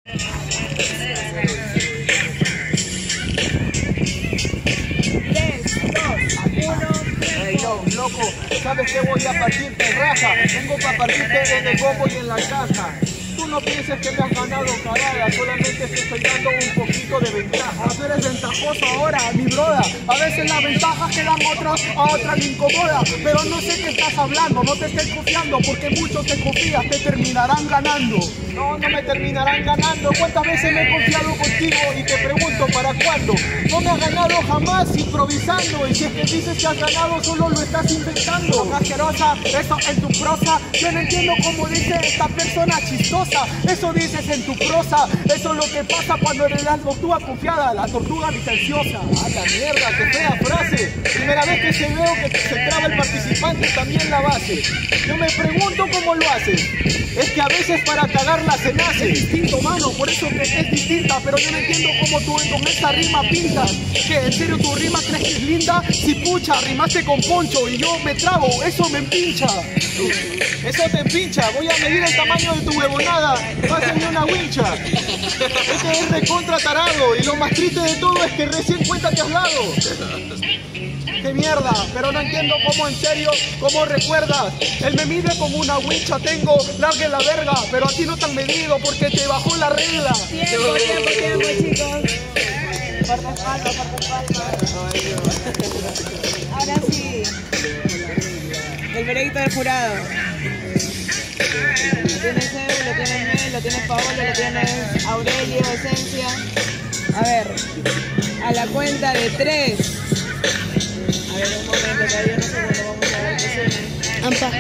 Loco, ¿sabes qué? Voy a partirte raja. Vengo para partirte en el bombo y en la caja. Tú no pienses que me has ganado cagada, solamente te estoy dando un poquito de ventaja. Tú eres ventajoso ahora, mi broda. A veces las ventajas que dan otros, a otras me incomoda. Pero no sé qué estás hablando, no te estés confiando, porque muchos te confías, te terminarán ganando. No me terminarán ganando. ¿Cuántas veces me he confiado contigo y te pregunto para cuándo? No me has ganado jamás improvisando, y si es que dices que has ganado solo lo estás inventando. Asquerosa, eso en tu prosa, yo no entiendo cómo dice esta persona chistosa. Eso dices en tu prosa, eso es lo que pasa cuando eres la tortuga confiada, la tortuga licenciosa. ¡A la mierda, qué fea frase! Primera vez que se veo que se traba el participante también la base. Yo me pregunto cómo lo haces. Es que a veces para cagarla se nace. Es distinto, mano, por eso que es distinta. Pero yo no entiendo cómo tú con esta rima pintas. ¿Que en serio tu rima crees que es linda? Si pucha, rimaste con Poncho y yo me trabo, eso me empincha. Eso te empincha, voy a medir el tamaño de tu huevonada. Pásame una wincha. Este es recontra tarado. Y lo más triste de todo es que recién cuenta te has dado. ¡Qué mierda! Pero no entiendo cómo en serio, cómo recuerdas. Él me mide como una wincha, tengo larga la verga. Pero a ti no te han medido porque te bajó la regla. Tiempo, chicos. Ahora sí. El veredicto del jurado. Lo tienes Edu, lo tienes Mel, lo tienes Paolo, lo tienes Aurelio, Esencia. A ver, a la cuenta de 3. A ver, un momento, todavía no sé cuándo vamos a ver qué suena.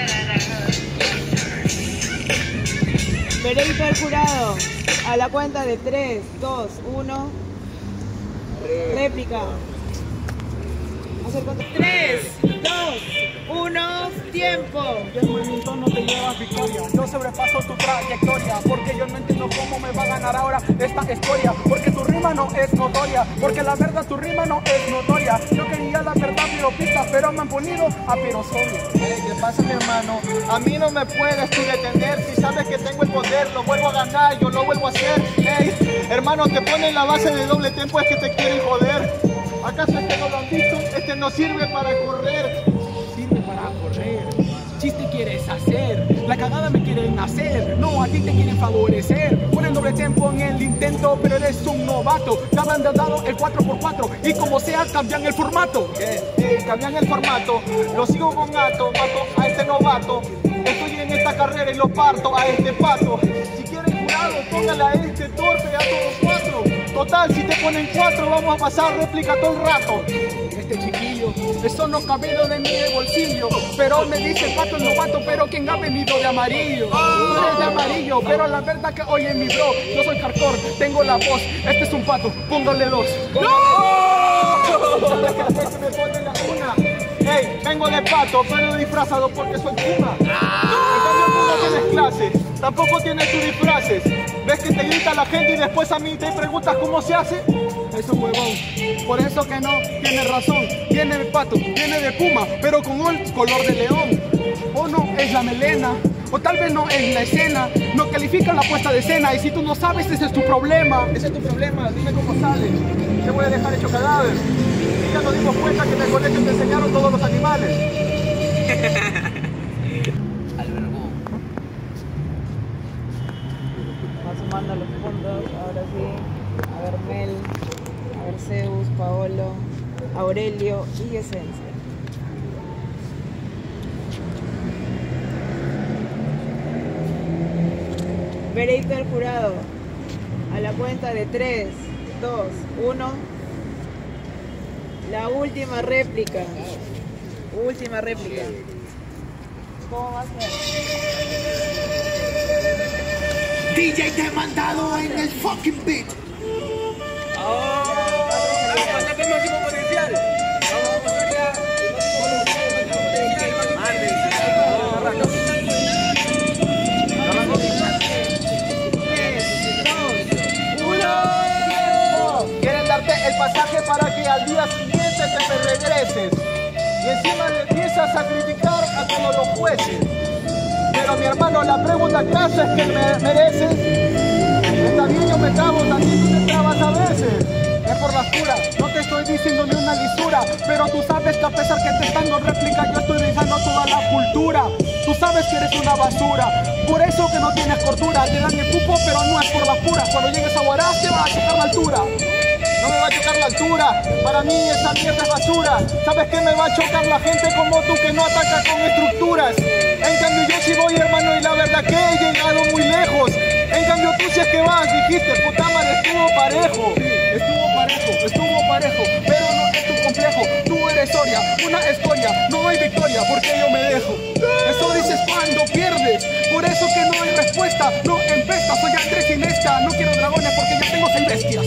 Veredicto del jurado. A la cuenta de 3, 2, 1. Réplica. Vamos a hacer cuenta. 3, 2, 1, tiempo. Yo en momento no te llevas victoria. Yo sobrepaso tu trayectoria, porque yo no entiendo cómo me va a ganar ahora esta historia. Porque tu rima no es notoria, porque la verdad tu rima no es notoria. Yo quería la verdad piropista, pero me han ponido a pirosol. ¿Qué pasa, mi hermano? A mí no me puedes tú detener. Si sabes que tengo el poder, lo vuelvo a ganar, yo lo vuelvo a hacer. Hey, hermano, te ponen la base de doble tempo, es que te quieren joder. ¿Acaso este no lo han visto? Este no sirve para correr. Sirve para correr. Chiste quieres hacer, la cagada me quieren hacer. No, a ti te quieren favorecer. Ponen doble tempo en el intento, pero eres un novato. Te habrán dado el 4x4 y como sea cambian el formato. Cambian el formato, lo sigo con gato, mato a este novato. Estoy en esta carrera y lo parto a este pato. Si quieren jurado, póngale a este torpe a todos 4. Total, si te ponen 4 vamos a pasar réplica todo el rato. Este chiquillo, eso no cabido de mi bolsillo. Pero me dice pato el novato, pero quien ha venido de amarillo. Tú eres de amarillo, pero la verdad que oye mi bro, yo soy hardcore, tengo la voz. Este es un pato, póngale 2. ¡No! ¿Sabes qué hacer? Me pone la una. Hey, vengo de pato, pero disfrazado porque soy puma. En cambio tú no tienes clases, tampoco tienes tus disfraces. ¿Ves que te grita la gente y después a mí te preguntas cómo se hace? Es un huevón, por eso que no tiene razón. Viene de pato, viene de puma, pero con el color de león. O no es la melena, o tal vez no es la escena. No califican la puesta de escena y si tú no sabes, ese es tu problema. Ese es tu problema, dime cómo sale. Te voy a dejar hecho cadáver. Y ya nos dimos cuenta que en el colegio te enseñaron todos los animales. Vamos sumando los puntos, ahora sí. A ver, Mel, a ver, Zeus, Paolo, Aurelio y Esencia. Veredicto del jurado. A la cuenta de 3, 2, 1. La última réplica. Última réplica. ¿Cómo va a ser? DJ demandado en el fucking beat. ¡Hasta que máximo potencial! Quieren darte el pasaje para que al día siguiente te me regreses. Y encima le empiezas a criticar a todos los jueces. Pero mi hermano, la pregunta que haces es que me mereces. Está bien, yo me trabo, también tú te trabas a veces. Es por las puras, no te estoy diciendo ni una lisura, pero tú sabes que a pesar que te están dando réplica, yo estoy dejando toda la cultura. Tú sabes que eres una basura, por eso que no tienes cordura. Te dan el cupo, pero no es por las puras. Cuando llegues a Huaraz te va a chocar la altura. No me va a chocar la altura, para mí esa mierda es basura. ¿Sabes qué me va a chocar la gente como tú que no ataca con estructuras? En cambio yo sí voy, hermano, y la verdad que he llegado muy lejos. En cambio tú si es que vas, dijiste, puta madre, estuvo parejo, pero no es tu complejo. Tú eres Soria, una escoria, no hay victoria porque yo me dejo. Eso dices cuando pierdes, por eso que no hay respuesta. No empesta, soy Andrés Iniesta, no quiero dragones porque ya tengo 6 bestias.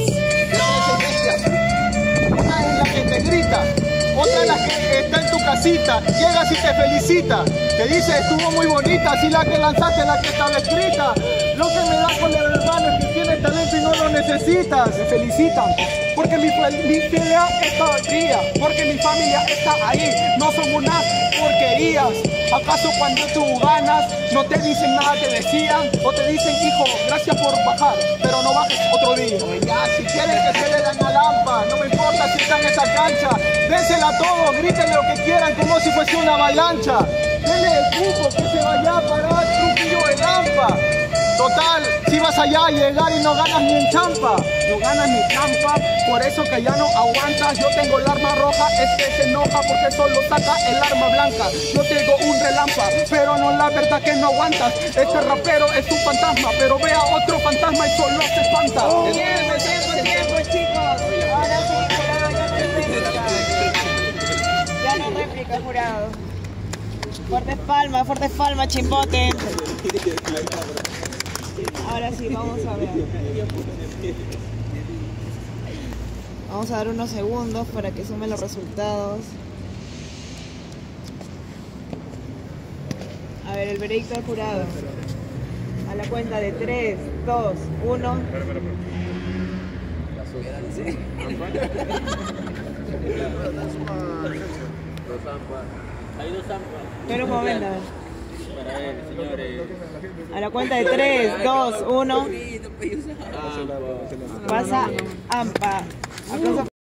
Una es la que te grita, otra es la que está en tu casita, llegas y te felicita, te dice estuvo muy bonita, si la que lanzaste la que estaba escrita. Lo que me da con el hermano es que tienes talento y no lo necesitas. Me felicitan, porque mi familia está fría, porque mi familia está ahí, no son unas porquerías. ¿Acaso cuando tú ganas no te dicen nada, te decían? O te dicen, hijo, gracias por bajar, pero no bajes otro día. Oye, ya, si quieren que se le dan a Lampa, no me importa si está en esa cancha, désela a todos, griten lo que quieran como si fuese una avalancha. Denle el cupo que se vaya a parar Trujillo de Lampa. Total, si vas allá a llegar y no ganas ni en champa, no ganas ni champa, por eso que ya no aguantas. Yo tengo el arma roja, se enoja porque solo saca el arma blanca. Yo tengo un relampa, pero no la verdad que no aguantas. Este rapero es un fantasma, pero ve a otro fantasma y solo se espanta. Tiempo, chicos. Ahora sí, jurado, ya no hay réplica. Ya no hay réplica, jurado. Fuertes palmas, chimbote. Ahora sí, vamos a ver. Vamos a dar unos segundos para que sumen los resultados. A ver, el veredicto del jurado. A la cuenta de 3, 2, 1. Espera un momento. A la cuenta de 3, 2, 1. Pasa AMPA. Aplausos.